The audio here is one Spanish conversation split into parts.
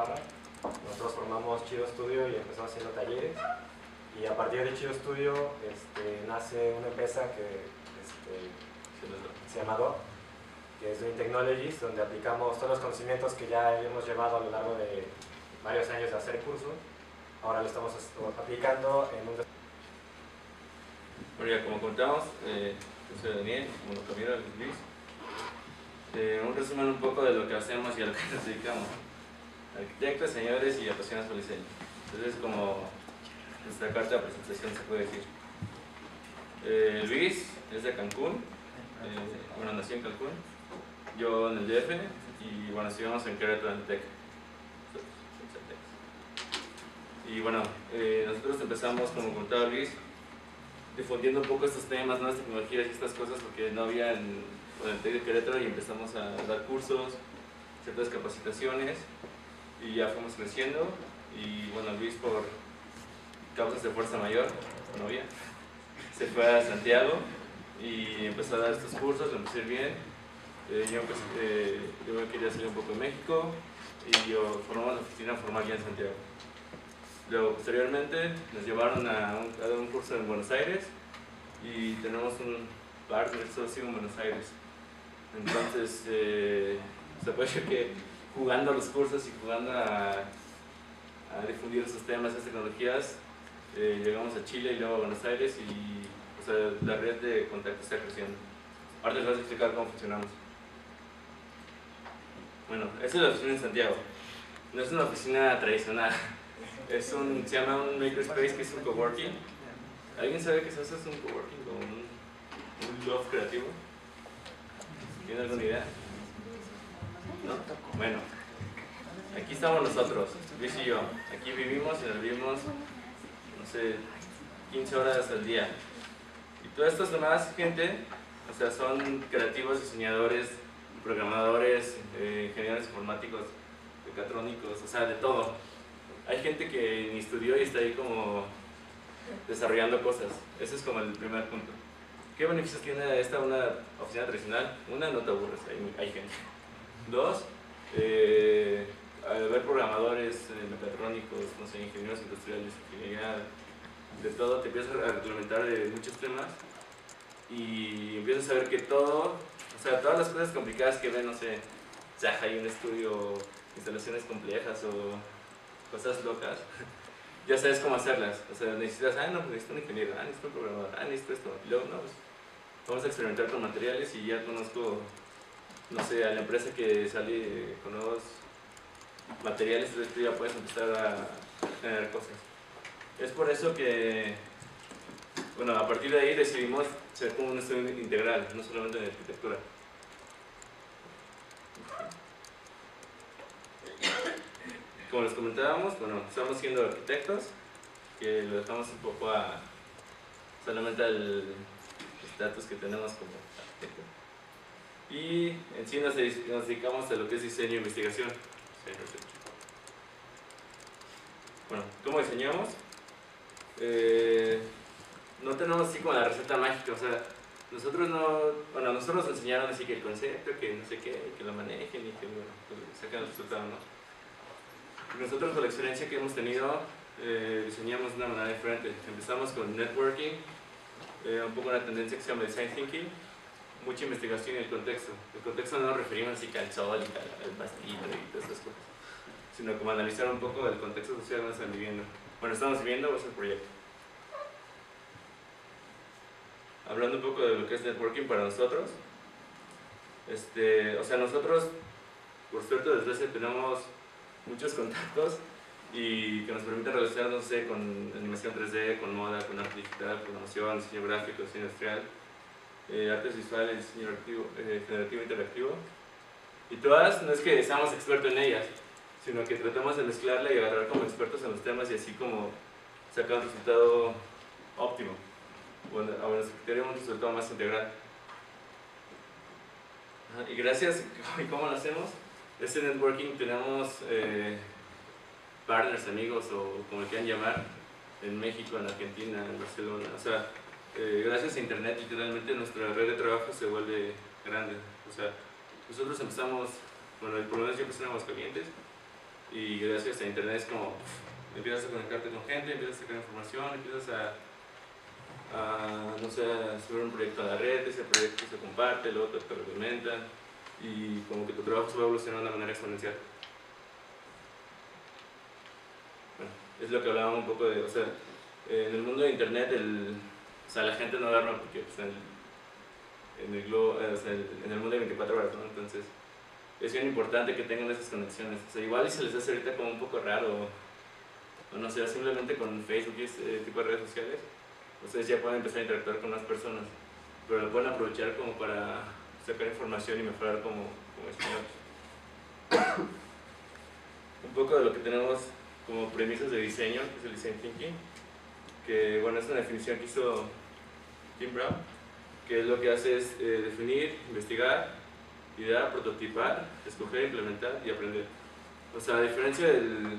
Parra. Nosotros formamos Chido Studio y empezamos haciendo talleres. Y a partir de Chido Studio nace una empresa que se llama DOT, que es Doing Technologies, donde aplicamos todos los conocimientos que ya hemos llevado a lo largo de varios años de hacer cursos. Ahora lo estamos aplicando en un... Bueno, ya como contamos, yo soy Daniel, como lo cambiaron Luis. Un resumen un poco de lo que hacemos y a lo que nos dedicamos. Arquitectos, señores y apasionados por el diseño. Entonces, como nuestra carta de presentación se puede decir. Luis es de Cancún, bueno, nació en Cancún, yo en el DF, y bueno, estudiamos en Querétaro en el TEC. Y bueno, nosotros empezamos, como contaba Luis, difundiendo un poco estos temas, nuevas tecnologías y estas cosas, porque no había en el TEC de Querétaro, y empezamos a dar cursos, ciertas capacitaciones, y ya fuimos creciendo. Y bueno, Luis, por causas de fuerza mayor, novia, se fue a Santiago y empezó a dar estos cursos, lo empecé a ir bien. Yo me quería salir un poco de México y yo formamos la oficina formal ya en Santiago. Luego, posteriormente, nos llevaron a dar un curso en Buenos Aires y tenemos un partner socio en Buenos Aires. Entonces, se puede decir que jugando los cursos y jugando a difundir esos temas, esas tecnologías, llegamos a Chile y luego a Buenos Aires, y o sea, la red de contactos está creciendo. Ahora les voy a explicar cómo funcionamos. Bueno, esta es la oficina en Santiago. No es una oficina tradicional. Se llama un makerspace, que es un coworking. ¿Alguien sabe qué es eso? ¿Es un coworking o un loft creativo? ¿Tiene alguna idea? ¿No? Bueno, aquí estamos nosotros, Luis y yo. Aquí vivimos y nos vivimos, no sé, 15 horas al día. Y toda esta demás gente, o sea, son creativos, diseñadores, programadores, ingenieros informáticos, mecatrónicos, o sea, de todo. Hay gente que ni estudió y está ahí como desarrollando cosas. Ese es como el primer punto. ¿Qué beneficios tiene una oficina tradicional? Una, no te aburres, hay gente. Dos, al ver programadores, mecatrónicos, no sé, ingenieros industriales, ingeniería, de todo, te empiezas a reglamentar de muchos temas y empiezas a ver que todo, o sea, todas las cosas complicadas que ven, no sé, Zaha y un estudio, instalaciones complejas o cosas locas, ya sabes cómo hacerlas. O sea, necesitas, no, pues necesito un ingeniero, necesito un programador, necesito esto. Y luego, no, pues vamos a experimentar con materiales, y ya conozco, no sé, a la empresa que sale con nuevos materiales, entonces tú ya puedes empezar a generar cosas. Es por eso que, bueno, a partir de ahí decidimos ser como un estudio integral, no solamente de arquitectura. Como les comentábamos, bueno, estamos siendo arquitectos, que lo dejamos un poco solamente al estatus que tenemos como arquitecto. Y en sí nos dedicamos a lo que es diseño e investigación. Bueno, ¿cómo diseñamos? No tenemos así como la receta mágica, o sea, nosotros nos enseñaron así que el concepto, que no sé qué, que lo manejen y que bueno, que saquen el resultado, ¿no? Nosotros, con la experiencia que hemos tenido, diseñamos de una manera diferente. Empezamos con networking, un poco una tendencia que se llama design thinking, mucha investigación y el contexto. El contexto no nos referimos así que al sol y al pastillo y todas esas cosas, sino como analizar un poco el contexto social donde están viviendo. Bueno, estamos viviendo, es el proyecto. Hablando un poco de lo que es networking para nosotros, o sea, nosotros, por suerte, desde ese tenemos muchos contactos y que nos permiten relacionarnos, no sé, con animación 3D, con moda, con arte digital, programación, diseño gráfico, diseño industrial, artes visuales, diseño generativo interactivo. Y todas, no es que seamos expertos en ellas, sino que tratamos de mezclarla y agarrar como expertos en los temas y así como sacar un resultado óptimo. Bueno, a nuestro criterio, un resultado más integral. Y gracias, ¿y cómo lo hacemos? Este networking tenemos partners, amigos o como le quieran llamar, en México, en Argentina, en Barcelona. O sea, gracias a internet, literalmente nuestra red de trabajo se vuelve grande. O sea, nosotros empezamos, bueno, por lo menos yo empecé en Aguascalientes y gracias a internet es como empiezas a conectarte con gente, empiezas a sacar información, empiezas a no sé, a subir un proyecto a la red, ese proyecto se comparte, luego te retroalimentan y como que tu trabajo se va evolucionando de una manera exponencial. Bueno, es lo que hablábamos un poco de, o sea, en el mundo de internet o sea, la gente no duerme porque pues, en el globo, o sea, en el mundo de 24 horas, ¿no? Entonces es bien importante que tengan esas conexiones. O sea, igual se les hace ahorita como un poco raro, o no sé, simplemente con Facebook y este tipo de redes sociales, ustedes ya pueden empezar a interactuar con las personas, pero lo pueden aprovechar como para sacar información y mejorar como estudiantes. Un poco de lo que tenemos como premisas de diseño, que es el Design Thinking, que bueno, es una definición que hizo Tim Brown, que lo que hace es definir, investigar, idear, prototipar, escoger, implementar y aprender. O sea, a diferencia del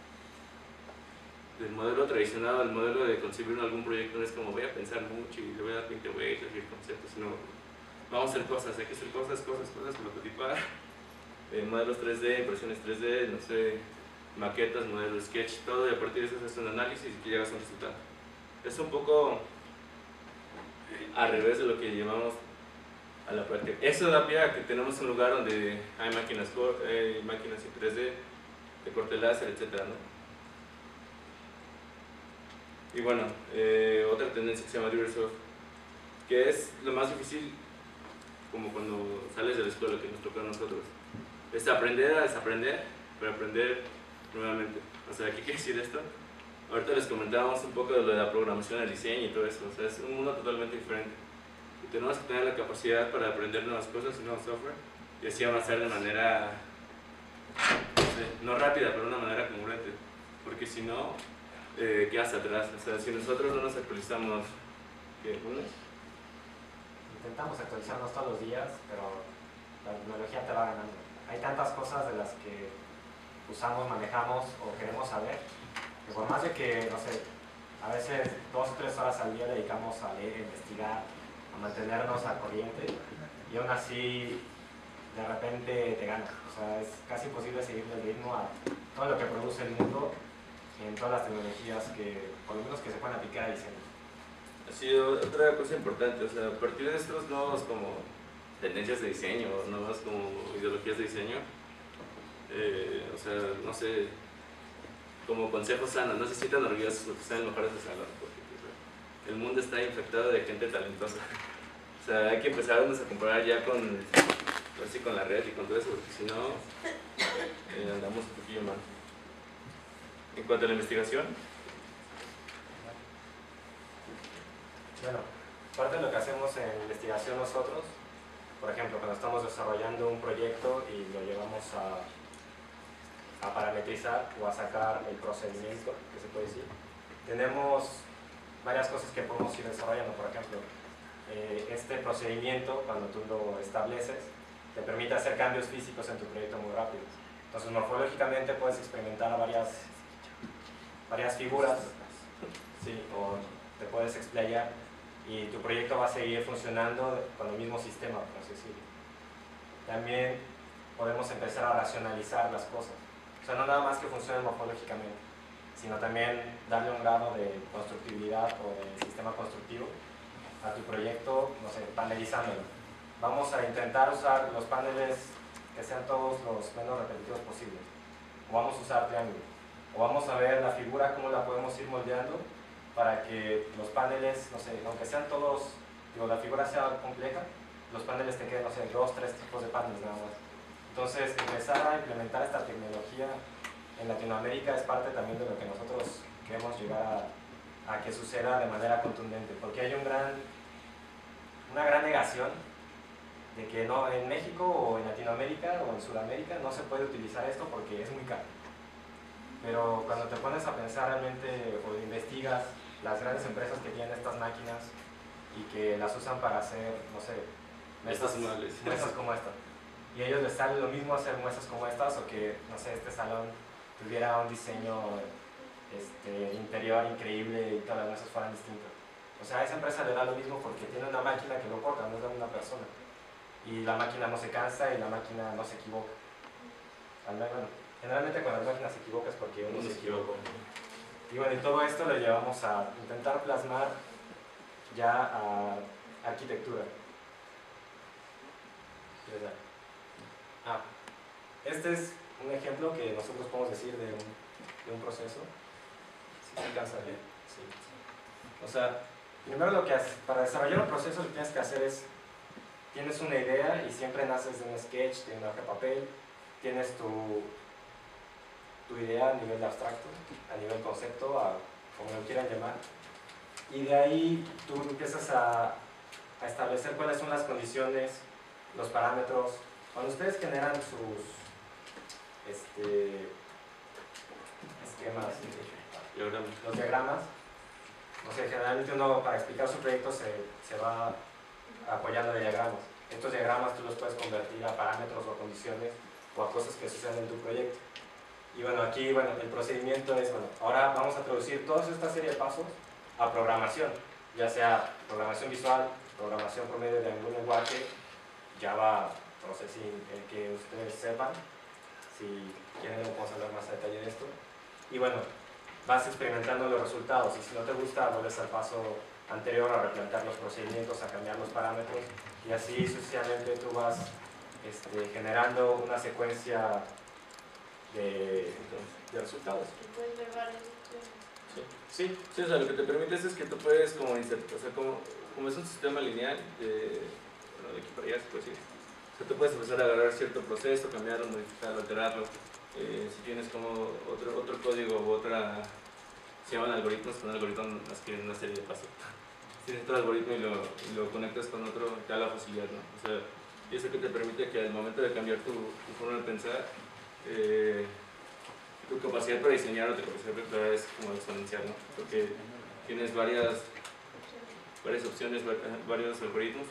modelo tradicional, el modelo de concebir algún proyecto no es como voy a pensar mucho y le voy a dar 20 vueltas y el concepto, sino vamos a hacer cosas, hay que hacer cosas, prototipar, modelos 3D, impresiones 3D, no sé, maquetas, modelos sketch, todo, y a partir de eso haces un análisis y llegas a un resultado. Es un poco al revés de lo que llamamos a la práctica. Eso da pie a que tenemos un lugar donde hay máquinas en 3D, de corte láser, etc., ¿no? Y bueno, otra tendencia que se llama Diversoft, que es lo más difícil, como cuando sales de la escuela, que nos toca a nosotros, es aprender a desaprender, pero aprender nuevamente. O sea, ¿qué quiere decir esto? Ahorita les comentábamos un poco de lo de la programación, el diseño y todo eso. O sea, es un mundo totalmente diferente. Y tenemos que tener la capacidad para aprender nuevas cosas y nuevo software y así avanzar de manera, no sé, no rápida, pero de una manera congruente. Porque si no, quedas atrás. O sea, si nosotros no nos actualizamos, ¿qué? Intentamos actualizarnos todos los días, pero la tecnología te va ganando. Hay tantas cosas de las que usamos, manejamos o queremos saber, que por más de que, no sé, a veces 2 o 3 horas al día dedicamos a leer, a investigar, a mantenernos al corriente, y aún así de repente te gana. O sea, es casi imposible seguir el ritmo a todo lo que produce el mundo en todas las tecnologías que, por lo menos, que se pueden aplicar a diseño. Sí, otra cosa importante, o sea, a partir de estos nuevos como tendencias de diseño, nuevas como ideologías de diseño, o sea, no sé, como consejos sanos, no se sientan orgullosos porque sean mejores de salón, porque pues, el mundo está infectado de gente talentosa. O sea, hay que empezar a comparar ya con la red y con todo eso, porque si no, andamos un poquillo mal. En cuanto a la investigación, bueno, parte de lo que hacemos en investigación nosotros, por ejemplo, cuando estamos desarrollando un proyecto y lo llevamos a parametrizar o a sacar el procedimiento, que se puede decir, tenemos varias cosas que podemos ir desarrollando. Por ejemplo, este procedimiento, cuando tú lo estableces, te permite hacer cambios físicos en tu proyecto muy rápido. Entonces, morfológicamente puedes experimentar varias figuras, ¿sí? O te puedes explayar y tu proyecto va a seguir funcionando con el mismo sistema, por así decirlo. También podemos empezar a racionalizar las cosas. O sea, no nada más que funcionen morfológicamente, sino también darle un grado de constructibilidad o de sistema constructivo a tu proyecto, no sé, panelizándolo. Vamos a intentar usar los paneles que sean todos los menos repetitivos posibles. O vamos a usar triángulos. O vamos a ver la figura, cómo la podemos ir moldeando para que los paneles, no sé, aunque sean todos, digo, la figura sea compleja, los paneles te queden, no sé, 2 o 3 tipos de paneles nada más. Entonces, empezar a implementar esta tecnología en Latinoamérica es parte también de lo que nosotros queremos llegar a que suceda de manera contundente, porque hay una gran negación de que no, en México o en Latinoamérica o en Sudamérica no se puede utilizar esto porque es muy caro. Pero cuando te pones a pensar realmente o investigas las grandes empresas que tienen estas máquinas y que las usan para hacer, no sé, mesas como esta, y a ellos les sale lo mismo hacer mesas como estas o que, no sé, este salón tuviera un diseño interior increíble y todas las mesas fueran distintas. O sea, a esa empresa le da lo mismo porque tiene una máquina que lo corta, no es de una persona. Y la máquina no se cansa y la máquina no se equivoca. Al menos, bueno, generalmente cuando las máquinas se equivocan es porque uno se equivocó. Y bueno, y todo esto lo llevamos a intentar plasmar ya a arquitectura. Este es un ejemplo que nosotros podemos decir de un proceso. ¿Sí se alcanza a ver? Sí. O sea, primero lo que haces, para desarrollar un proceso lo que tienes que hacer es, tienes una idea y siempre naces de un sketch, de una hoja de papel, tienes tu idea a nivel abstracto, a nivel concepto, como lo quieran llamar, y de ahí tú empiezas a establecer cuáles son las condiciones, los parámetros. Cuando ustedes generan sus esquemas, los diagramas, no sé, generalmente uno para explicar su proyecto se va apoyando de diagramas. Estos diagramas tú los puedes convertir a parámetros o condiciones o a cosas que suceden en tu proyecto. Y bueno, aquí el procedimiento es, ahora vamos a traducir toda esta serie de pasos a programación, ya sea programación visual, programación por medio de algún lenguaje, Java, no sé si que ustedes sepan, si quieren podemos hablar más a detalle de esto. Y bueno, vas experimentando los resultados y si no te gusta vuelves al paso anterior a replantear los procedimientos, a cambiar los parámetros y así sucesivamente tú vas generando una secuencia de resultados. Puedes ver varias opciones. Sí, o sea, lo que te permite es que tú puedes como insertar, o sea, como es un sistema lineal, de aquí para allá se puede decir, o sea, tú puedes empezar a agarrar cierto proceso, cambiarlo, modificarlo, alterarlo. Si tienes como otro código u otra, se llaman algoritmos, con un algoritmo más que una serie de pasos. Tienes otro algoritmo y lo conectas con otro, te da la facilidad, ¿no? O sea, y eso que te permite que al momento de cambiar tu forma de pensar, tu capacidad para diseñar o tu capacidad para crear es como exponencial, ¿no? Porque tienes varias opciones, varios algoritmos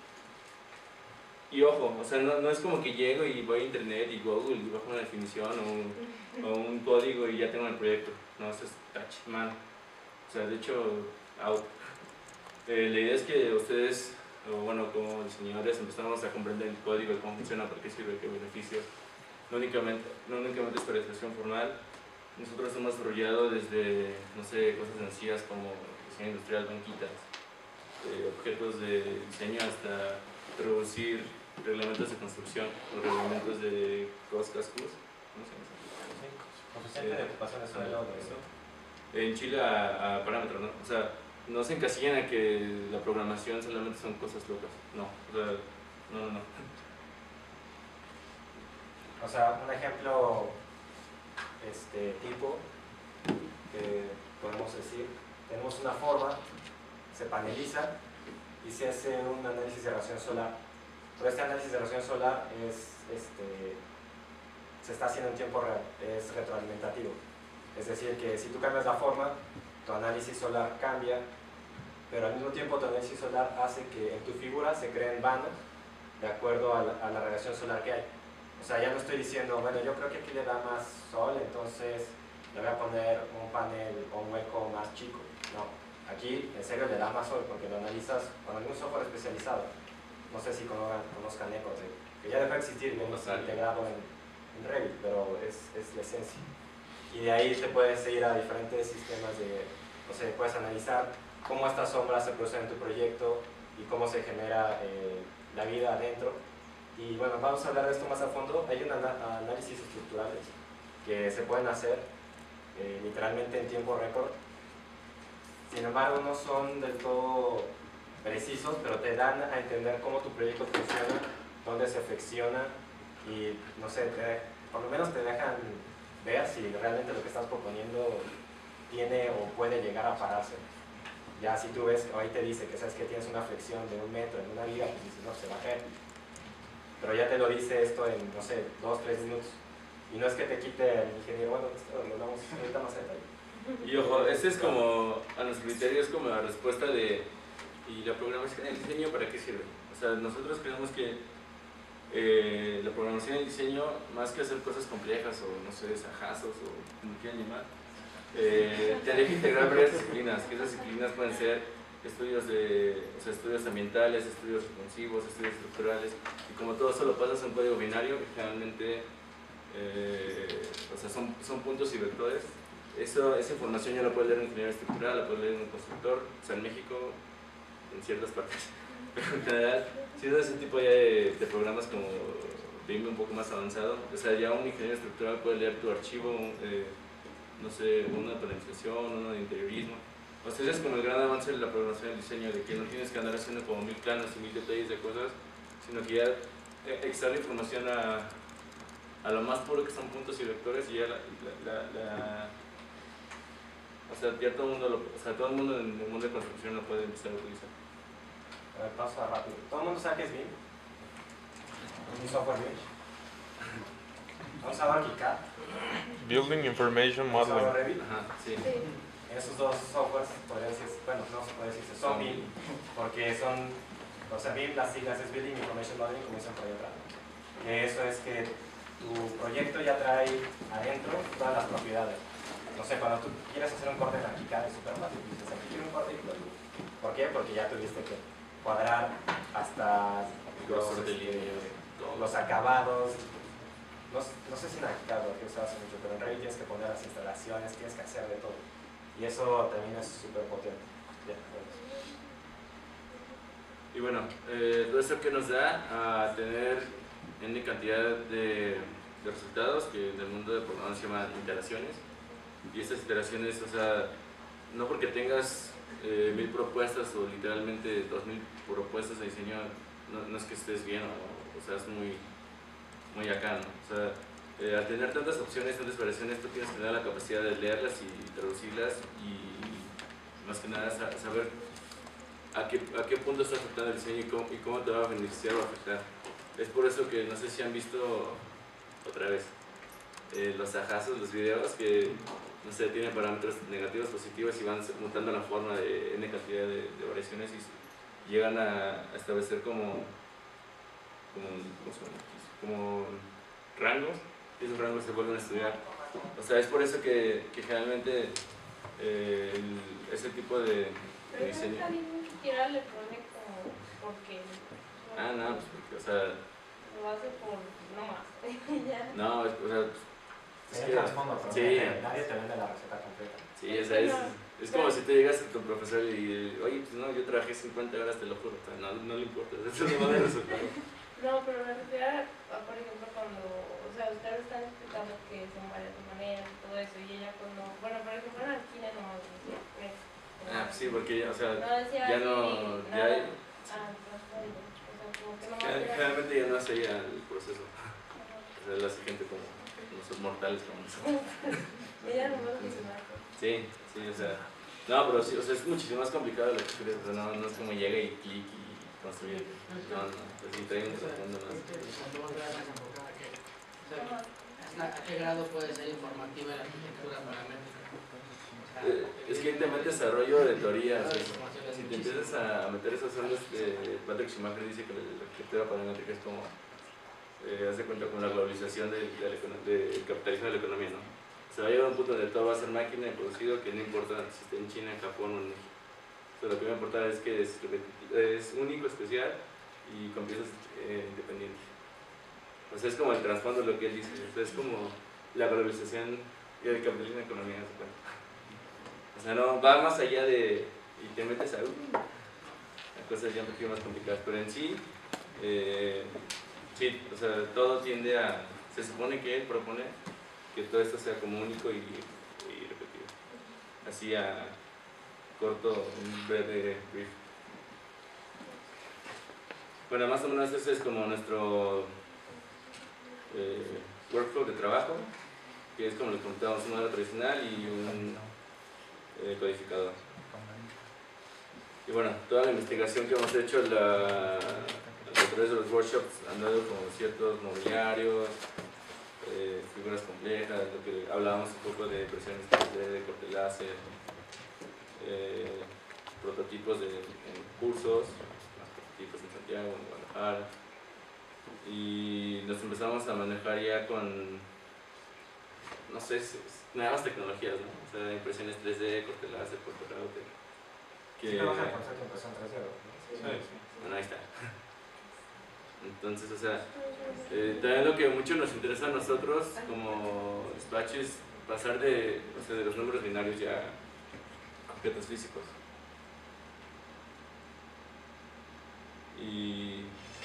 y ojo, o sea, no es como que llego y voy a internet y Google y bajo una definición o un código y ya tengo el proyecto. No, eso es touch, man. O sea, de hecho, out. La idea es que ustedes, o bueno, como diseñadores, empezamos a comprender el código, cómo funciona, para qué sirve, qué beneficios. No únicamente es para expresión formal. Nosotros hemos desarrollado desde, no sé, cosas sencillas como diseño industrial, banquitas, objetos de diseño hasta traducir reglamentos de construcción o reglamentos de COS-CASCUS. ¿Cómo se llama? Coeficiente de ocupación de suelo, de eso. En Chile a parámetros, ¿no? O sea, no se encasillan a que la programación solamente son cosas locas. No, o sea, no. O sea, un ejemplo tipo que podemos decir, tenemos una forma, se paneliza y se hace un análisis de radiación solar. Pero este análisis de radiación solar se está haciendo en tiempo real, es retroalimentativo. Es decir, que si tú cambias la forma, tu análisis solar cambia, pero al mismo tiempo tu análisis solar hace que en tu figura se creen bandas de acuerdo a la radiación solar que hay. O sea, ya no estoy diciendo, bueno, yo creo que aquí le da más sol, entonces le voy a poner un panel o un hueco más chico. No, aquí en serio le da más sol porque lo analizas con algún software especializado. No sé si conozcan Eco, que ya dejó de existir, bien integrado en Revit, pero es la esencia. Y de ahí te puedes ir a diferentes sistemas no sé, puedes analizar cómo estas sombras se producen en tu proyecto y cómo se genera la vida adentro. Y bueno, vamos a hablar de esto más a fondo. Hay un análisis estructurales que se pueden hacer literalmente en tiempo récord. Sin embargo, no son del todo precisos, pero te dan a entender cómo tu proyecto funciona, dónde se flexiona y, no sé, por lo menos te dejan ver si realmente lo que estás proponiendo tiene o puede llegar a pararse. Ya si tú ves, ahí te dice que sabes que tienes una flexión de 1 metro en una viga, pues dices, no, se va a caer. Pero ya te lo dice esto en, no sé, 2-3 minutos. Y no es que te quite el ingeniero, bueno, esto lo hablamos ahorita más a detalle. Y ojo, este es como, a nuestro criterio, es como la respuesta de, ¿y la programación y el diseño para qué sirve? O sea, nosotros creemos que la programación y el diseño, más que hacer cosas complejas o, no sé, sajazos o como quieran llamar, te deja integrar varias disciplinas, que esas disciplinas pueden ser estudios ambientales, estudios responsivos, estudios estructurales, y como todo solo pasas un código binario, generalmente o sea, son puntos y vectores. Esa información ya la puede leer un ingeniero estructural, la puede leer un constructor, o sea, en México, en ciertas partes. Pero en general, si es ese tipo ya de programas como BIM un poco más avanzado, o sea, ya un ingeniero estructural puede leer tu archivo, no sé, una planificación, uno de interiorismo. O sea, es como el gran avance de la programación y el diseño, de que no tienes que andar haciendo como 1000 planos y 1000 detalles de cosas, sino que ya extrae la información a lo más puro que son puntos y vectores, y ya o sea, ya todo el mundo en el mundo de construcción lo puede empezar a utilizar. A ver, paso rápido. ¿Todo el mundo sabe qué es BIM? ¿Mi software BIM? ¿Vamos a ver KiCad? Building Information ¿Vamos a ver Modeling. Revit? Ajá, sí. Esos dos softwares, podría decirse, bueno, no se puede decirse, son BIM, porque son, o sea, BIM, las siglas es Building Information Modeling, como dicen por ahí atrás. Que eso es que tu proyecto ya trae adentro todas las propiedades. No sé, cuando tú quieres hacer un corte en la KiCad es súper fácil, dices, aquí quiero un corte y lo. ¿Por qué? Porque ya tuviste que cuadrar hasta los acabados. No sé si en KiCad lo que usas mucho, pero en Revit tienes que poner las instalaciones, tienes que hacer de todo. Y eso también es súper potente. Y bueno, todo esto que nos da a tener N cantidad de resultados, que en el mundo de programación se llaman iteraciones. Y estas iteraciones, o sea, no porque tengas 1000 propuestas o literalmente 2000 propuestas de diseño, no es que estés bien o sea, es muy acá, ¿no? O sea, al tener tantas opciones, tantas variaciones, tú tienes que tener la capacidad de leerlas y traducirlas y más que nada saber a qué punto está afectando el diseño y cómo te va a beneficiar o afectar. Es por eso que no sé si han visto otra vez los ajazos, los videos que no sé, tienen parámetros negativos, positivos y van mutando la forma de N cantidad de variaciones y llegan a establecer como rangos, y esos rangos se vuelven a estudiar. O sea, es por eso que generalmente ese tipo de diseño. Pero no siquiera le pone como porque. No, pues porque, o sea. Lo hace por no más. Ya. No, o sea. Es que trasfondo, pero sí. nadie te vende la receta completa. Sí, o sea, es como si tú llegas a tu profesor y, oye, pues no, yo trabajé 50 horas, te lo juro, o sea, no le importa, eso no va a dar resultado. No, pero me refiero a, por ejemplo, cuando, o sea, ustedes están explicando que son varias maneras y todo eso, y ella cuando, bueno, por ejemplo, en Alquina no decía, Pues sí, porque ya, o sea, no decía ya no, ya hay, transferido, o sea, como que no generalmente ya no hace ya el proceso, o sea, lo hace gente como nosotros mortales como nosotros. Ella no va a funcionar. Sí, o sea, no, pero sí, o sea, es muchísimo más complicado de lo que crees, o sea, no es como llega y clic y construir, no, pues sí, trae un trasfondo más. ¿A qué grado puede ser informativa la arquitectura paramétrica? Es que te metes a rollo de teoría, o sea, si te empiezas a meter esas ondas, Patrick Schumacher dice que la arquitectura paramétrica es como, haz de cuenta con la globalización del capitalismo de la economía, ¿no? Se va a llegar a un punto donde todo va a ser máquina y producido, que no importa si está en China, en Japón o en México. O sea, lo que va a importar es que es único, especial y con piezas independientes. O sea, es como el trasfondo de lo que él dice, o sea, es como la globalización y el capitalismo de la economía, ¿se cuenta? O sea, no, va más allá de, y te metes a cosas ya un poquito más complicadas, pero en sí, sí, o sea, todo tiende a, se supone que él propone que todo esto sea como único y repetido. Así a corto, un breve brief. Bueno, más o menos ese es como nuestro workflow de trabajo, que es como le comentábamos, un modelo tradicional y un codificador. Y bueno, toda la investigación que hemos hecho a través de los workshops han dado como ciertos mobiliarios, figuras complejas, lo que hablábamos un poco de impresiones 3D, de corte láser, prototipos en cursos, más prototipos en Santiago, en Guadalajara, y nos empezamos a manejar ya con, no sé, nuevas tecnologías, ¿no? O sea, impresiones 3D, corte láser, corte router. ¿Sí trabajan con cierta impresión 3D? Sí. Bueno, ahí está. Entonces, o sea, también lo que mucho nos interesa a nosotros como Dispatch es pasar de, o sea, de los números binarios ya a objetos físicos. Y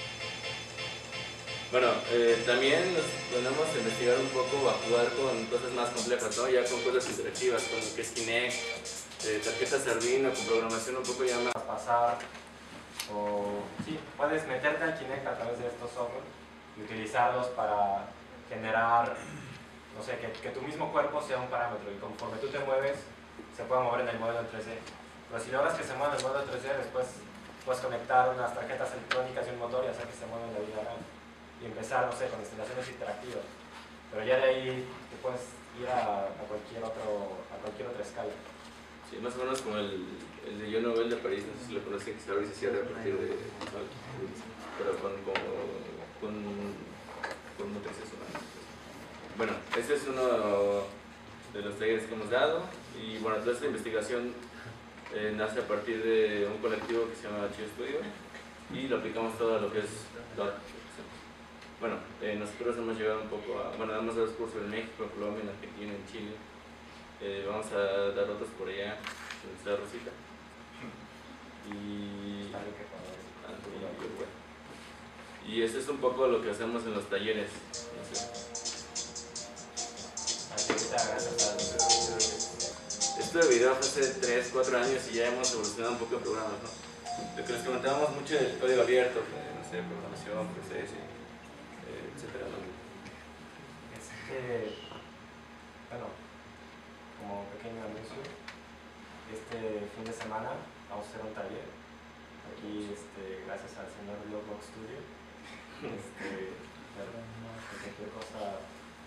bueno, también nos ponemos a investigar un poco, a jugar con cosas más complejas, ¿no? Ya con cosas interactivas, como que es Kinect, tarjetas Arduino, con programación un poco ya más. Pasar, o sí, puedes meterte al Kinect a través de estos software y utilizarlos para generar, no sé, que tu mismo cuerpo sea un parámetro y conforme tú te mueves, se pueda mover en el modelo 3D. Pero si logras que se mueva en el modelo 3D, después puedes conectar unas tarjetas electrónicas y un motor y hacer que se mueva en la vida real. Y empezar, no sé, con instalaciones interactivas. Pero ya de ahí te puedes ir a cualquier otra escala. Sí, más o menos como el de Yo Nobel de París, no sé si lo conocen, que se abre y se cierra a partir de Sol, pero con motrices humanas. Bueno, este es uno de los talleres que hemos dado y bueno, toda esta investigación nace a partir de un colectivo que se llama Chido Studio y lo aplicamos todo a lo que es DOT. Bueno, nosotros hemos llegado un poco a, bueno, damos dos cursos en México, en Colombia, en Argentina, en Chile. Vamos a dar otros por allá, en nuestra Rosita. Y eso es un poco lo que hacemos en los talleres. No sé. Esto de video fue hace 3, 4 años y ya hemos evolucionado un poco en programas, ¿no? Lo que les comentábamos mucho del código abierto, no sé, programación, proceso, etcétera, ¿no? Bueno, como pequeño anuncio, este fin de semana vamos a hacer un taller aquí, gracias al señor Blockbox Studio. Cualquier cosa.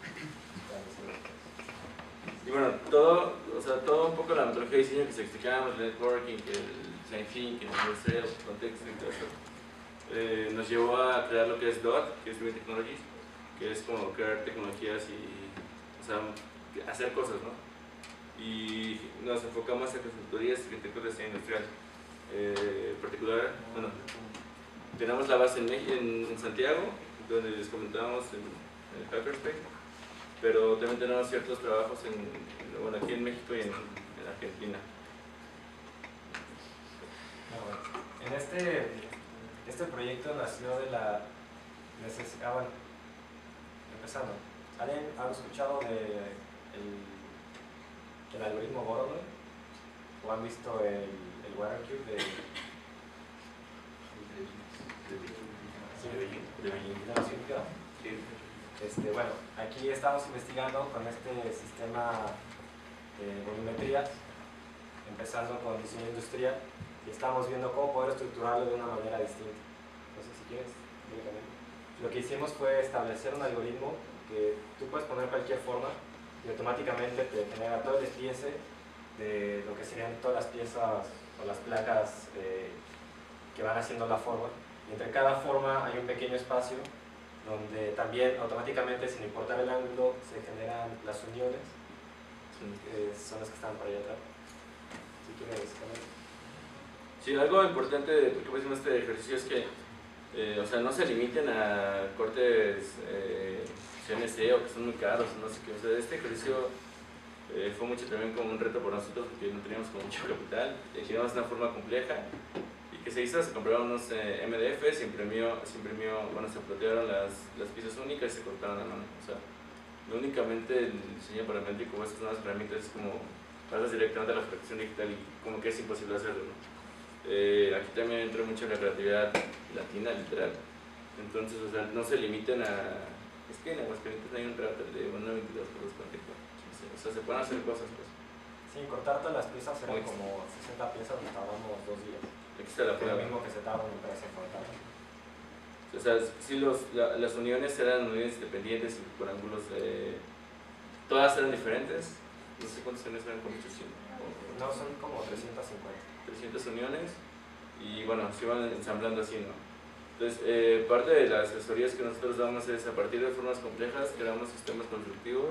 Y bueno, todo, o sea, todo un poco la metodología de diseño que se explicaba, el networking, que el design thinking, el museo, el contexto y todo eso, nos llevó a crear lo que es DOT, que es Doing Technologies, que es como crear tecnologías y, o sea, hacer cosas, ¿no? Y nos enfocamos en consultorías y arquitectura de diseño industrial. En particular, bueno, tenemos la base en Santiago, donde les comentábamos en el Hackerspace, pero también tenemos ciertos trabajos bueno, aquí en México y en Argentina. En este proyecto nació de la necesidad, bueno, empezando, ¿alguien ha escuchado del algoritmo Borrowing? ¿O han visto el Water Cube de las Olimpiadas? Bueno, aquí estamos investigando con este sistema de volumetrías, empezando con diseño industrial, y estamos viendo cómo poder estructurarlo de una manera distinta. Entonces, si quieres, lo que hicimos fue establecer un algoritmo que tú puedes poner cualquier forma y automáticamente te genera todo el despiece de lo que serían todas las piezas o las placas que van haciendo la forma. Y entre cada forma hay un pequeño espacio donde también automáticamente, sin importar el ángulo, se generan las uniones, que son las que están por allá atrás. Si quieres, sí, algo importante de por qué hicimos este ejercicio es que o sea, no se limiten a cortes CNC o que son muy caros, no sé qué. O sea, este ejercicio fue mucho también como un reto por nosotros porque no teníamos como mucho capital, queríamos una forma compleja. Que se hizo, se compraron unos MDF, se imprimió, bueno, se plotearon las piezas únicas y se cortaron a mano. O sea, no únicamente el diseño paramétrico o estas nuevas herramientas es como pasas directamente a la fracción digital y como que es imposible hacerlo, ¿no? Aquí también entra mucho la creatividad latina, literal. Entonces, o sea, no se limiten a... Es que en Aguascalientes hay un router de 1.22 por 2.44. O sea, se pueden hacer cosas, pues. Sí, cortar todas las piezas eran como 60 piezas, nos tardamos 2 días. Aquí está la prueba. Lo mismo que se tarda en empresa en cortar. O sea, sí, las uniones eran uniones independientes y por ángulos todas eran diferentes. No sé cuántas uniones eran, como 800. No, son como 350. 300 uniones y bueno, se iban ensamblando así, ¿no? Entonces, parte de las asesorías que nosotros damos es a partir de formas complejas, creamos sistemas constructivos,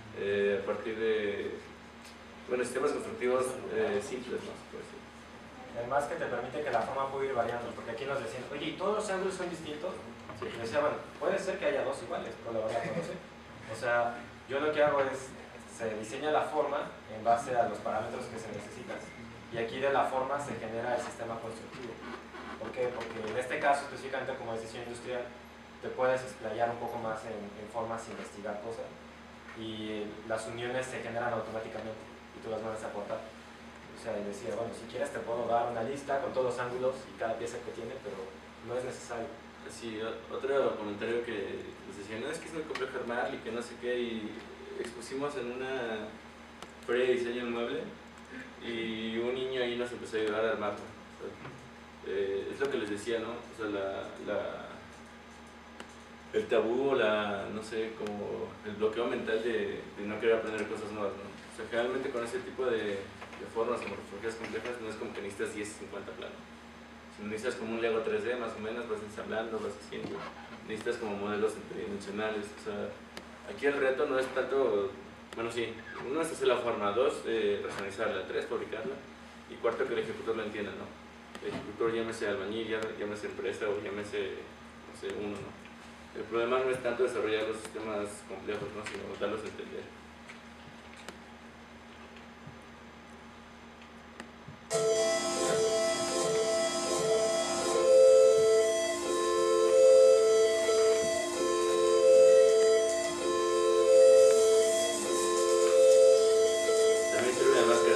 a partir de, bueno, sistemas constructivos simples, ¿no? Pues, Además que te permite que la forma pueda ir variando, porque aquí nos decían, oye, ¿y todos los ángulos son distintos? Y decía, bueno, puede ser que haya dos iguales, pero la verdad no lo sé. O sea, yo lo que hago es, se diseña la forma en base a los parámetros que se necesitan, y aquí de la forma se genera el sistema constructivo. ¿Por qué? Porque en este caso, específicamente como es diseño industrial, te puedes explayar un poco más en formas, investigar cosas, y las uniones se generan automáticamente, y tú las vas a aportar. O sea, y decía, bueno, si quieres te puedo dar una lista con todos los ángulos y cada pieza que tiene, pero no es necesario. Sí, otro comentario que les decía, no, es que es muy complejo armarlo y que no sé qué, y expusimos en una feria de diseño inmueble y un niño ahí nos empezó a ayudar a armarlo. O sea, es lo que les decía, ¿no? O sea, el tabú o no sé, como el bloqueo mental de no querer aprender cosas nuevas, ¿no? O sea, generalmente con ese tipo de formas o morfologías complejas no es como que necesitas 10 o 50 planos. Si necesitas como un Lego 3D más o menos, vas ensamblando, vas haciendo. Necesitas como modelos tridimensionales. O sea, aquí el reto no es tanto, bueno sí, uno es hacer la forma, dos, racionalizarla, tres, fabricarla, y cuarto, que el ejecutor lo entienda, ¿no? El ejecutor llámese albañil, llámese empresa o llámese, no sé, uno, ¿no? El problema no es tanto desarrollar los sistemas complejos, ¿no? Sino darlos a entender. También sirve de máscara.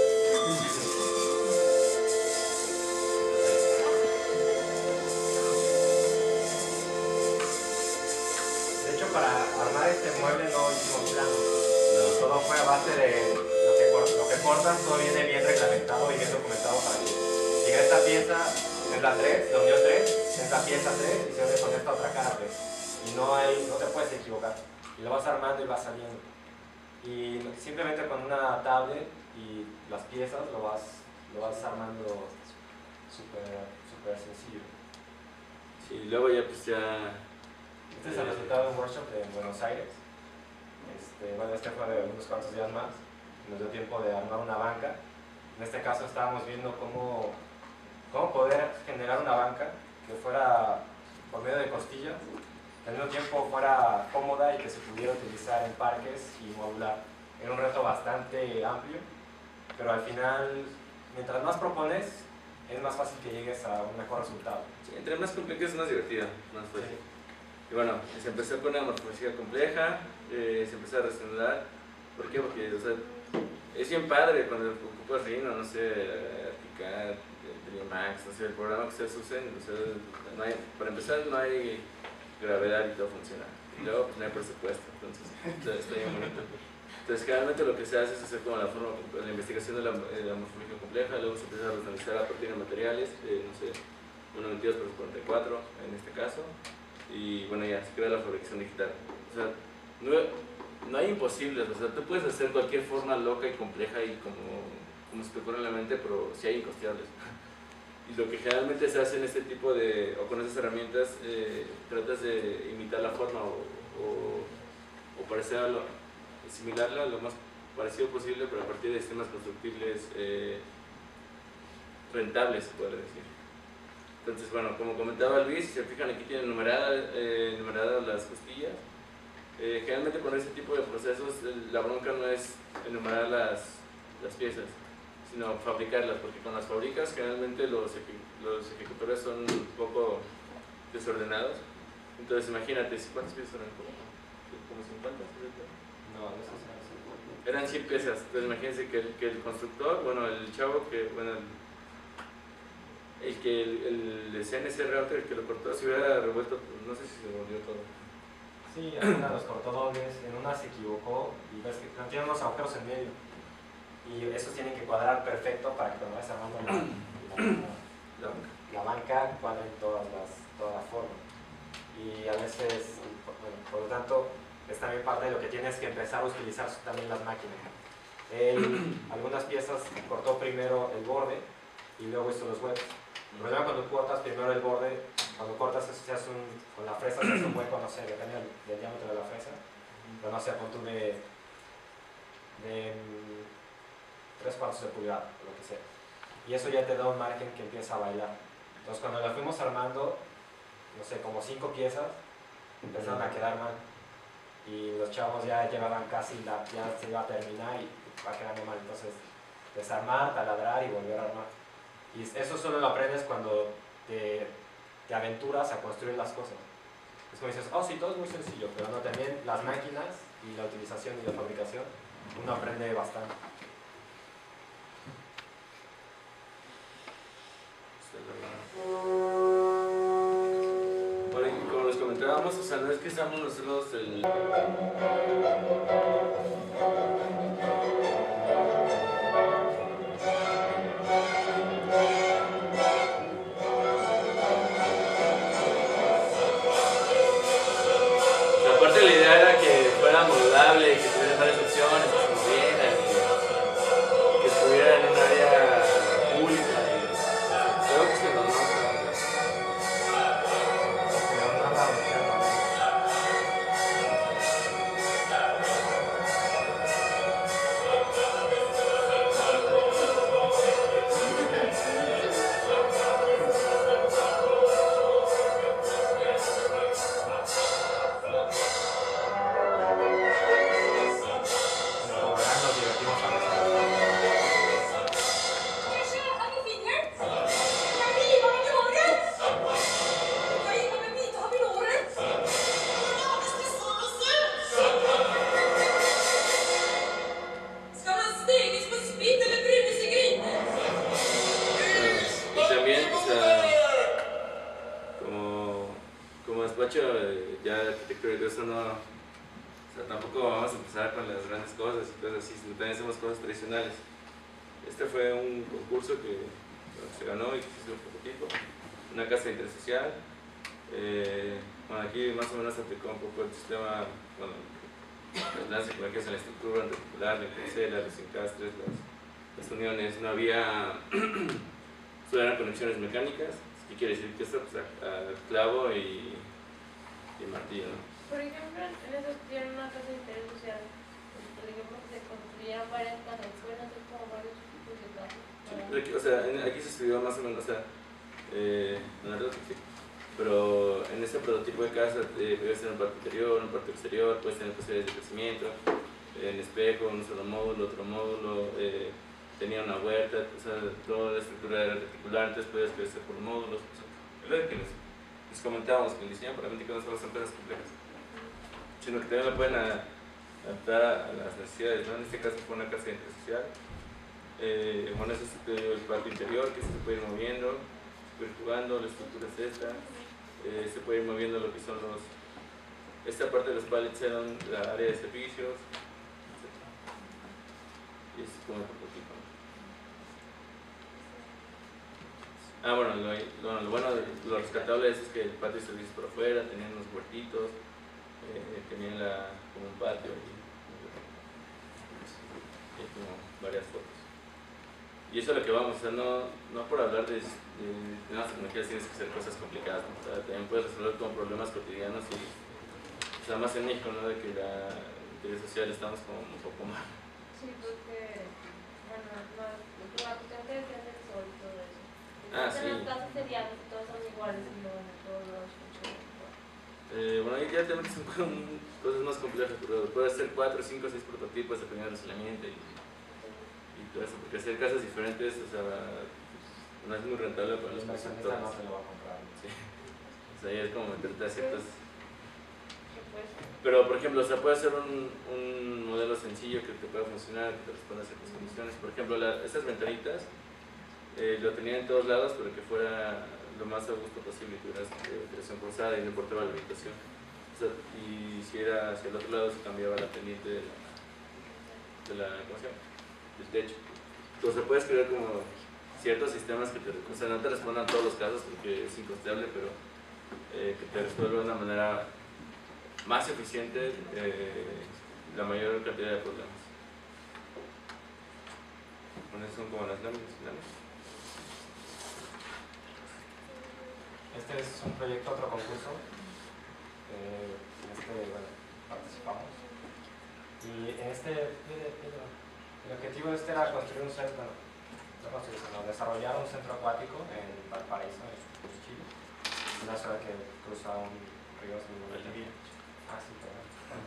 De hecho, para armar este mueble no hicimos planos. No. Todo fue a base de lo que cortas, todo viene bien reglamentado y bien documentado para que diga esta pieza es la 3, la unión 3, es la pieza 3 y se une con esta otra cara 3. Y no te puedes equivocar. Y lo vas armando y va saliendo. Y simplemente con una tablet y las piezas lo vas armando súper sencillo. Sí, luego ya pues ya... Este es el resultado de un workshop en Buenos Aires. Bueno, este fue de unos cuantos días más. Nos dio tiempo de armar una banca. En este caso estábamos viendo cómo poder generar una banca que fuera por medio de costillas, que al mismo tiempo fuera cómoda y que se pudiera utilizar en parques y modular. Era un reto bastante amplio, pero al final, mientras más propones, es más fácil que llegues a un mejor resultado. Sí, entre más complejo es más divertido, más fácil. Sí. Y bueno, se empezó con una morfología compleja, se empezó a racionalizar. ¿Por qué? Porque, o sea, es bien padre cuando ocupas Rhino, no sé, ArchiCAD, Max, no sé, el programa que ustedes usen, o sea, para empezar no hay gravedad y todo funciona. Y luego pues no hay presupuesto, entonces está bien bonito. Entonces generalmente lo que se hace es hacer como la investigación de la morfología compleja, luego se empieza a racionalizar a partir de materiales, no sé, 1.22 por 44 en este caso, y bueno, ya se crea la fabricación digital. O sea, no hay imposibles, o sea, tú puedes hacer cualquier forma loca y compleja y como se te ocurre en la mente, pero sí hay incosteables. Y lo que generalmente se hace en este tipo o con esas herramientas, tratas de imitar la forma o parecerla, asimilarla lo más parecido posible, pero a partir de sistemas constructibles rentables, se puede decir. Entonces, bueno, como comentaba Luis, si se fijan aquí tienen numeradas las costillas. Generalmente con este tipo de procesos la bronca no es enumerar las piezas, sino fabricarlas, porque con las fabricas generalmente los ejecutores son un poco desordenados. Entonces imagínate, ¿cuántas piezas eran? ¿Como 50? No, no sé. Eran 100 piezas, entonces imagínense que el constructor, bueno, el chavo que, bueno, el CNC Router, el que lo cortó, se hubiera revuelto, no sé si se volvió todo. Sí, en una los cortó dobles, en una se equivocó y ves que tiene unos agujeros en medio. Y esos tienen que cuadrar perfecto para que cuando vayas armando la banca cuadren toda la forma. Y a veces, bueno, por lo tanto, es también parte de lo que tienes que empezar a utilizar también las máquinas. Algunas piezas cortó primero el borde y luego hizo los huecos. El problema cuando cortas primero el borde, cuando cortas se hace con la fresa se hace un hueco, no sé, depende del diámetro de la fresa, pero no sé, pon tú de 3/4 de pulgada, o lo que sea. y eso ya te da un margen que empieza a bailar. Entonces cuando la fuimos armando, no sé, como 5 piezas, empezaron a quedar mal. Y los chavos ya llevaban casi, ya se iba a terminar y va quedando mal. Entonces, desarmar, taladrar y volver a armar. Y eso solo lo aprendes cuando te aventuras a construir las cosas. Es como dices, oh sí, todo es muy sencillo, pero no, también las máquinas y la utilización y la fabricación, uno aprende bastante. Bueno, y como les comentábamos, o sea, no es que estamos nosotros el... Aparte la idea era que fuera moldable, que tuviera varias opciones, que se moviera, que estuviera en un área pública. Creo que se nos nota. Nos divertimos a veces. Y también, o sea, como despacho ya de arquitectura y todo eso, no, o sea, tampoco vamos a empezar con las grandes cosas y cosas así, sino también hacemos cosas tradicionales. Este fue un concurso que se ganó y que se hizo un prototipo, una casa intersocial. Bueno, aquí más o menos se aplicó un poco el sistema, bueno, las lanzas ecológicas en la estructura reticular, la cancela, los encastres, las uniones. No había, solo eran conexiones mecánicas. ¿Qué quiere decir? Que esto, pues, a clavo y martillo, ¿no? Por ejemplo, en eso tienen una casa de interés social. Por ejemplo, que se construyeran varias casas, pueden hacer como varios tipos de casas. O sea, aquí se estudió más o menos, o sea, en la verdad sí. Pero en este prototipo de casa puedes tener un parque interior, un parque exterior, puedes tener posibilidades de crecimiento, en espejo, un solo módulo, otro módulo, tenía una huerta, o sea, toda la estructura era reticular, entonces podías crecer por módulos. O sea, es lo que les comentábamos, que el diseño paramétrico no solo son cosas complejas, sino que también lo pueden adaptar a las necesidades, ¿no? En este caso fue una casa intersocial. Bueno, eso es el parque interior que se puede ir moviendo, se puede ir jugando, la estructura es esta, se puede ir moviendo lo que son esta parte de los pallets eran la área de servicios, etc. Y es como el prototipo. Ah, bueno, lo bueno, lo rescatable es que el patio de servicios por afuera, tenían unos huertitos, tenían como un patio y como varias fotos. Y eso es a lo que vamos, o sea, no por hablar de nuevas tecnologías tienes que hacer cosas complicadas, ¿no? O sea, también puedes resolver con problemas cotidianos y, o sea, más en México, ¿no? De que la interés social estamos como un poco mal. Sí, porque, bueno, la cuestión que decías del sol y todo eso. Ah, sí. Las casas seriadas y todas son iguales y no en todos lados funcionan igual. Bueno, ahí ya también son cosas más complejas, pero puedes hacer 4, 5, 6 prototipos dependiendo del aislamiento y todo eso, porque hacer casas diferentes, o sea, no es muy rentable para los constructores. No se lo va a comprar. Sí. O sea, ya es como meterte a ciertas... Pues, Pero, por ejemplo, o sea, puede ser un modelo sencillo que te pueda funcionar, que te responda a ciertas condiciones. Por ejemplo, estas ventanitas lo tenían en todos lados, pero que fuera lo más a gusto posible, que hubiera ventilación forzada y no importaba la habitación. O sea, y si era hacia el otro lado, se cambiaba la pendiente de la ¿cómo se llama? Del techo. Entonces, puedes crear como ciertos sistemas que o sea, no te respondan todos los casos porque es incosteable, pero que te resuelvan de una manera más eficiente la mayor cantidad de problemas. Bueno, son como las láminas finales. Este es un proyecto, otro concurso. En este, bueno, participamos. Y en este, el objetivo de este era construir un sótano. desarrollar un centro acuático en Valparaíso, en Chile. Una ciudad que cruza un río muy bonito. Ah, sí, perdón.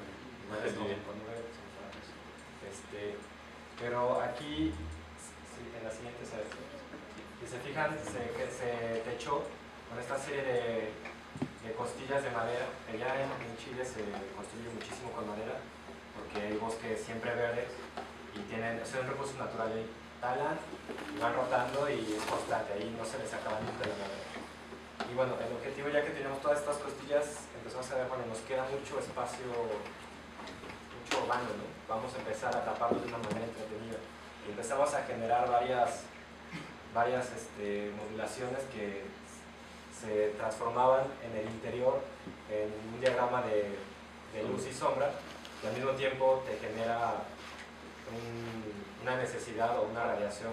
Pero aquí, sí, en la siguiente, si se fijan, se techó con esta serie de costillas de madera. Allá en Chile se construye muchísimo con madera porque hay bosques siempre verdes y es un recurso natural. Ahí talan y van rotando y es constante, ahí no se les acaba nunca la madera. Y bueno, el objetivo, ya que tenemos todas estas costillas, empezamos a ver, bueno, nos queda mucho espacio, mucho bando, ¿no? Vamos a empezar a taparlo de una manera entretenida. Y empezamos a generar varias modulaciones que se transformaban en el interior en un diagrama de luz y sombra, que al mismo tiempo te genera una necesidad o una radiación,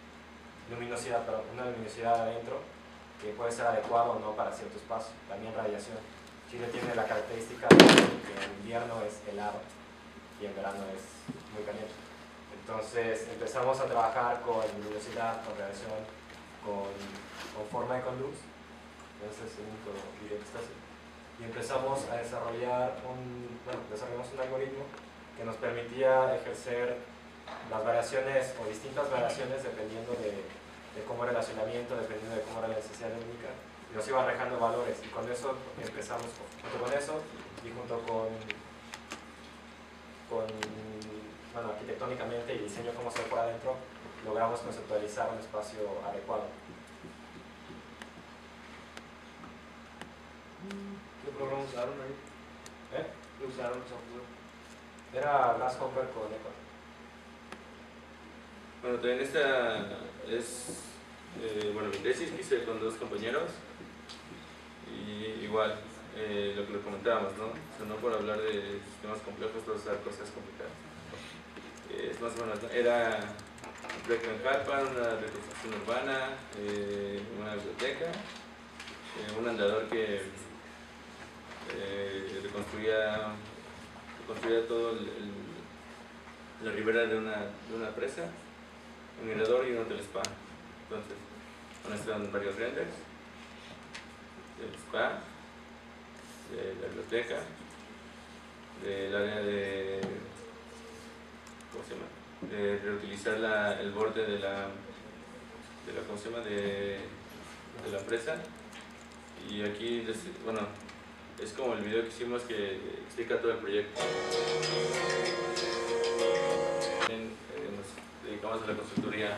una luminosidad adentro que puede ser adecuado o no para cierto espacio. También radiación. Chile tiene la característica de que en invierno es helado y en verano es muy caliente. Entonces empezamos a trabajar con luminosidad, con radiación, con forma y con luz. Ese es el único video que está así. Y empezamos a desarrollar desarrollamos un algoritmo que nos permitía ejercer las variaciones o distintas variaciones dependiendo de cómo era el relacionamiento, dependiendo de cómo era la necesidad única, y nos iba arrojando valores. Y con eso empezamos, junto con eso y junto con arquitectónicamente y diseño cómo se ve por adentro, logramos conceptualizar un espacio adecuado. ¿Qué programa usaron ahí? ¿Qué usaron software? Era Grasshopper con Echo. Bueno, también esta es, mi tesis que hice con dos compañeros y igual, lo que le comentábamos, ¿no? O sea, no por hablar de sistemas complejos, pero usar cosas complicadas. Es más o menos, ¿no? Era un proyecto en Jalpa, una reconstrucción urbana, una biblioteca, un andador que reconstruía todo la ribera de una presa, un mirador y un hotel spa. Entonces, con esto dan varios renders del spa, de la biblioteca, del área de, ¿cómo se llama? De reutilizar el borde de la ¿cómo se llama? De la presa. Y aquí, bueno, es como el video que hicimos que explica todo el proyecto. Nos dedicamos a la consultoría.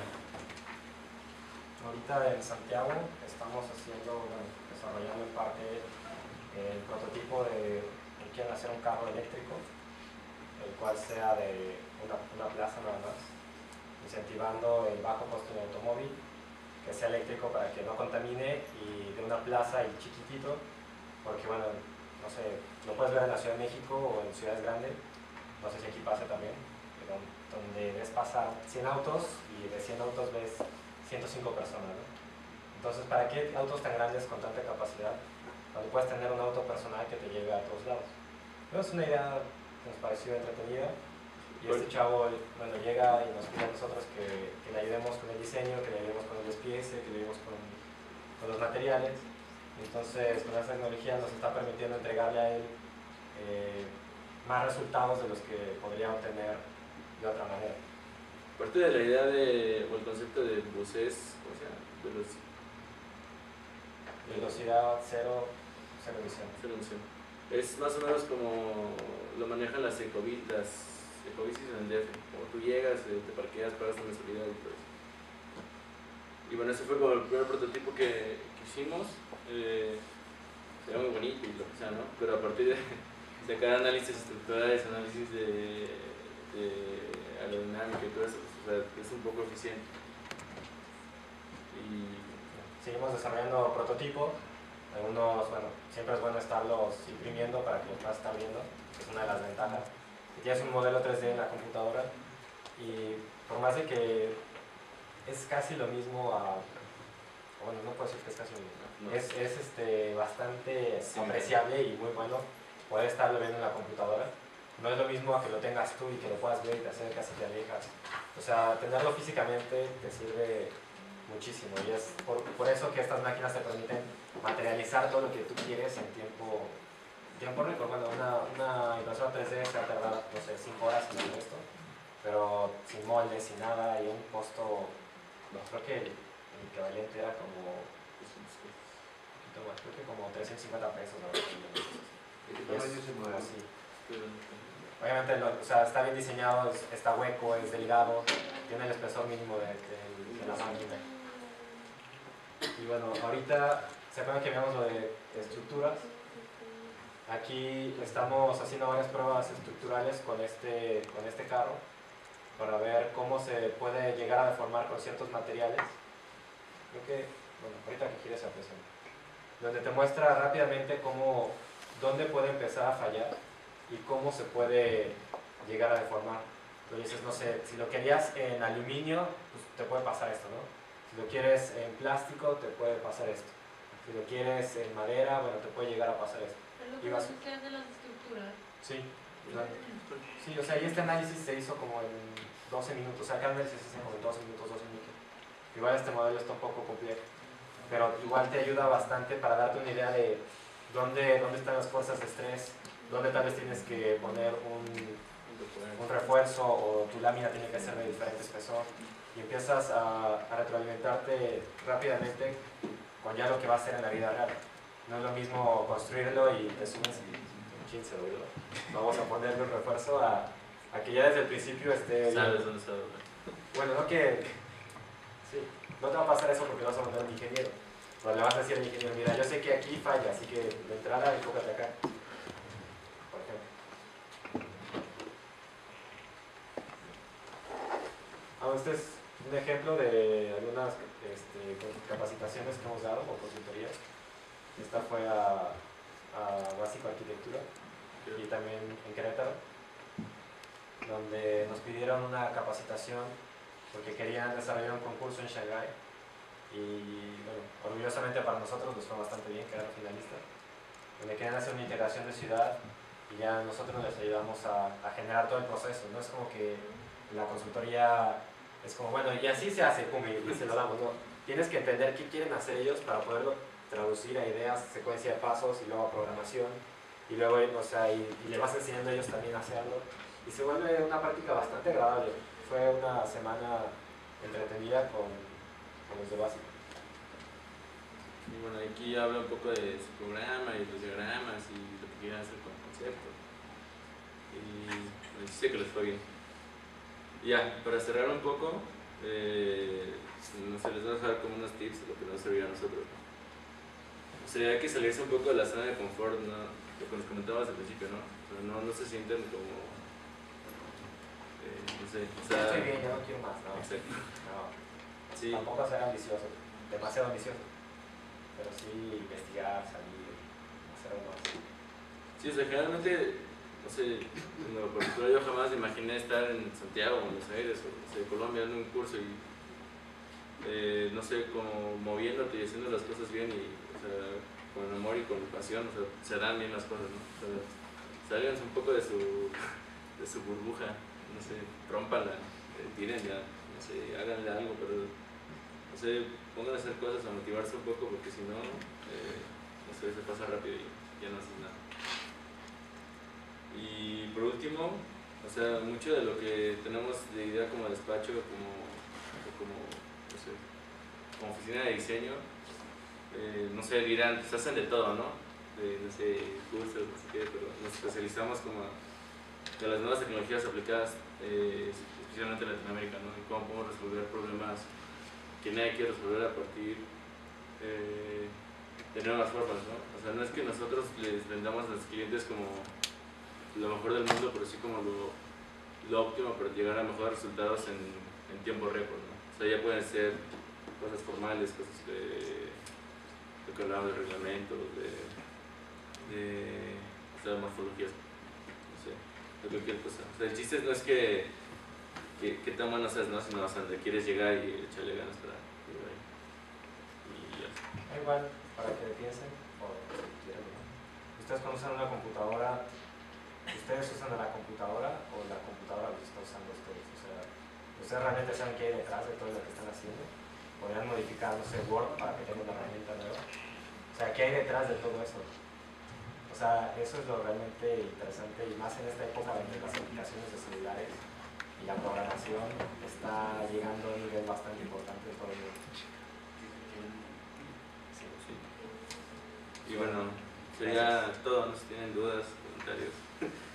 Ahorita en Santiago estamos desarrollando en parte el prototipo de que quieren hacer un carro eléctrico, el cual sea de una plaza nada más, incentivando el bajo costo del automóvil, que sea eléctrico para que no contamine, y de una plaza y chiquitito, porque bueno, no sé, lo puedes ver en la Ciudad de México o en ciudades grandes, no sé si aquí pasa también, donde ves pasar 100 autos y de 100 autos ves 105 personas, ¿no? Entonces, ¿para qué autos tan grandes con tanta capacidad cuando puedes tener un auto personal que te lleve a todos lados? Pero es una idea que nos pareció entretenida, y este chavo, bueno, llega y nos pide a nosotros que le ayudemos con el diseño, que le ayudemos con el despiece, que le ayudemos con los materiales. Entonces, con esa tecnología nos está permitiendo entregarle a él más resultados de los que podría obtener de otra manera. Parte de la idea o el concepto de buses, o sea, velocidad cero emisión. Es más o menos como lo manejan las ecobicis en el DF. Como tú llegas, te parqueas, pagas tu mensualidad y todo eso. Y bueno, ese fue como el primer prototipo que hicimos. Era muy bonito y lo que sea, ¿no? Pero a partir de sacar análisis estructurales, análisis de aerodinámica y todo eso, o sea, es un poco eficiente. Y seguimos desarrollando prototipos. Algunos, bueno, siempre es bueno estarlos imprimiendo para que los puedas estar viendo, es una de las ventajas. Si tienes un modelo 3D en la computadora, y por más de que es casi lo mismo bueno, no puedo decir que es casi lo mismo, no. Es bastante apreciable y muy bueno poder estarlo viendo en la computadora. No es lo mismo a que lo tengas tú y que lo puedas ver y te acercas y te alejas. o sea, tenerlo físicamente te sirve muchísimo y es por eso que estas máquinas te permiten materializar todo lo que tú quieres en tiempo récord. Bueno, una impresora 3D se va a tardar, no sé, 5 horas en hacer esto, pero sin moldes, sin nada, y un costo, no, creo que el equivalente era como, creo que como 350 pesos, ¿no? ¿De qué tamaño es el modelo? Así. Obviamente, o sea, está bien diseñado, está hueco, es delgado, tiene el espesor mínimo de la máquina. Y bueno, ahorita, ¿se acuerdan que veíamos lo de estructuras? Aquí estamos haciendo varias pruebas estructurales con este carro para ver cómo se puede llegar a deformar con ciertos materiales. Creo que, bueno, ahorita que quieres apreciar, donde te muestra rápidamente dónde puede empezar a fallar y cómo se puede llegar a deformar. Entonces dices, no sé, si lo querías en aluminio, pues te puede pasar esto, ¿no? Si lo quieres en plástico, te puede pasar esto. Si lo quieres en madera, bueno, te puede llegar a pasar esto. Pero lo que Ibas- nos ustedes de las estructuras. Sí, claro. Sí, o sea, y este análisis se hizo como en 12 minutos, o sea, cada análisis se hace como en 12 minutos. Igual este modelo está un poco complejo, pero igual te ayuda bastante para darte una idea de dónde están las fuerzas de estrés, dónde tal vez tienes que poner un refuerzo o tu lámina tiene que ser de diferente espesor y empiezas a retroalimentarte rápidamente con ya lo que va a ser en la vida real. No es lo mismo construirlo y te subes y chin, se lo digo. Vamos a ponerle un refuerzo a que ya desde el principio esté bien. ¿Sabes dónde está? Bueno, no que... Sí, no te va a pasar eso porque vas a mandar a un ingeniero. O le vas a decir al ingeniero, mira, yo sé que aquí falla, así que de entrada enfócate acá. Por ejemplo. Este es un ejemplo de algunas capacitaciones que hemos dado o consultorías. Esta fue a Básico Arquitectura y también en Querétaro, donde nos pidieron una capacitación porque querían desarrollar un concurso en Shanghái y bueno, orgullosamente para nosotros nos fue bastante bien, quedaron finalistas, donde querían hacer una integración de ciudad y ya nosotros les ayudamos a generar todo el proceso. No es como que la consultoría es como, bueno, y así se hace, pum, y se lo damos, no. Tienes que entender qué quieren hacer ellos para poderlo traducir a ideas, secuencia de pasos y luego a programación y luego, o sea, y le vas enseñando a ellos también a hacerlo y se vuelve una práctica bastante agradable. Fue una semana entretenida con los de Básico. Y bueno, aquí habla un poco de su programa y los diagramas y lo que quieren hacer con el concepto. Y pues, sé que les fue bien. Ya, para cerrar un poco, no sé, les voy a dejar como unos tips de lo que nos servirá a nosotros. O sea, hay que salirse un poco de la zona de confort, ¿no? Lo que nos comentabas al principio, ¿no? Pero no se sienten como, no sé, o sea... Estoy bien, ya no quiero más, ¿no? Exacto. No. Sí. Tampoco ser ambicioso, demasiado ambicioso, pero sí investigar, salir, hacer algo más. Sí, o sea, generalmente, no sé, en lo particular yo jamás me imaginé estar en Santiago, Buenos Aires o no sé, Colombia dando un curso y no sé, como moviéndote y haciendo las cosas bien y, o sea, con amor y con pasión, o sea, se dan bien las cosas, ¿no? O sea, sálganse un poco de su burbuja, no sé, rómpanla, tírenla, no sé, háganle algo, pero, no sé, pongan a hacer cosas, a motivarse un poco, porque si no, no sé, se pasa rápido y ya no haces nada. Y por último, o sea, mucho de lo que tenemos de idea como despacho, como no sé, como oficina de diseño, no sé, dirán, pues hacen de todo, ¿no? No sé, cursos, no sé qué, pero nos especializamos como de las nuevas tecnologías aplicadas, especialmente en Latinoamérica, ¿no? Y cómo podemos resolver problemas que nadie quiere resolver a partir de nuevas formas, ¿no? O sea, no es que nosotros les vendamos a los clientes como lo mejor del mundo, pero sí como lo óptimo para llegar a mejores resultados en tiempo récord, ¿no? O sea, ya pueden ser cosas formales, cosas de lo que hablamos de reglamentos, de morfologías, no sé, de cualquier cosa. O sea, el chiste no es que tan bueno seas, ¿no? Sino, o sea, donde quieres llegar y echarle ganas para llegar ahí. Y ya. Igual, para que piensen, o si quieren, ¿no? Ustedes cuando usan una computadora, ¿ustedes usan la computadora o la computadora los está usando ustedes? O sea, ustedes realmente saben qué hay detrás de todo lo que están haciendo. Podrían modificar, no sé, Word para que tenga una herramienta nueva. O sea, ¿qué hay detrás de todo eso? O sea, eso es lo realmente interesante, y más en esta época donde las aplicaciones de celulares y la programación está llegando a un nivel bastante importante en todo el mundo. Y bueno, sería todo. No sé si tienen dudas, comentarios.